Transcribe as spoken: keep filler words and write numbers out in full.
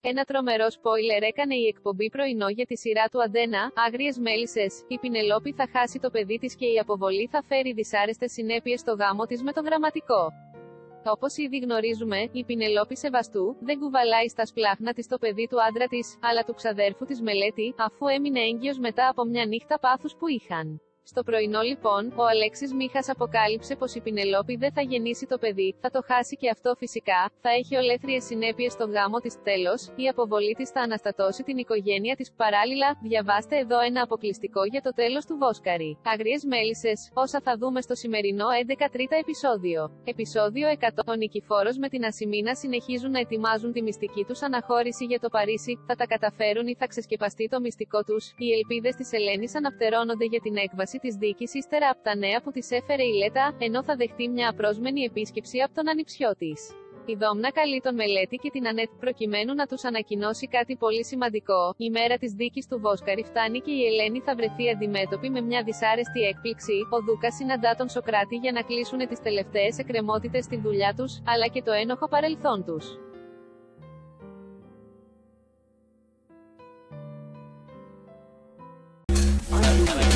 Ένα τρομερό σπόιλερ έκανε η εκπομπή πρωινό για τη σειρά του Αντένα, Άγριες Μέλισσες. Η Πινελόπη θα χάσει το παιδί της και η αποβολή θα φέρει δυσάρεστες συνέπειες στο γάμο της με τον γραμματικό. Όπως ήδη γνωρίζουμε, η Πινελόπη Σεβαστού δεν κουβαλάει στα σπλάχνα της το παιδί του άντρα της, αλλά του ξαδέρφου της Μελέτη, αφού έμεινε έγκυος μετά από μια νύχτα πάθους που είχαν. Στο πρωινό λοιπόν, ο Αλέξης Μίχας αποκάλυψε πως η Πινελόπη δεν θα γεννήσει το παιδί, θα το χάσει και αυτό φυσικά, θα έχει ολέθριες συνέπειες στον γάμο της. Τέλος, η αποβολή της θα αναστατώσει την οικογένεια της. Παράλληλα, διαβάστε εδώ ένα αποκλειστικό για το τέλος του Βόσκαρη. Άγριες Μέλισσες, όσα θα δούμε στο σημερινό έντεκα τρίτο επεισόδιο. Επεισόδιο εκατό. Ο Νικηφόρος με την Ασημίνα συνεχίζουν να ετοιμάζουν τη μυστική τους αναχώρηση για το Παρίσι. Θα τα καταφέρουν ή θα ξεσκεπαστεί το μυστικό τους. Οι ελπίδες της Ελένης αναπτερώνονται για την έκβαση της δίκης ύστερα από τα νέα που της έφερε η Λέτα, ενώ θα δεχτεί μια απρόσμενη επίσκεψη από τον ανιψιό της. Η Δόμνα καλεί τον Μελέτη και την Ανέτ προκειμένου να τους ανακοινώσει κάτι πολύ σημαντικό. Η μέρα της δίκης του Βόσκαρη φτάνει και η Ελένη θα βρεθεί αντιμέτωπη με μια δυσάρεστη έκπληξη. Ο Δούκας συναντά τον Σοκράτη για να κλείσουν τις τελευταίες εκκρεμότητες στη δουλειά τους, αλλά και το ένοχο παρελθόν τους. Hola,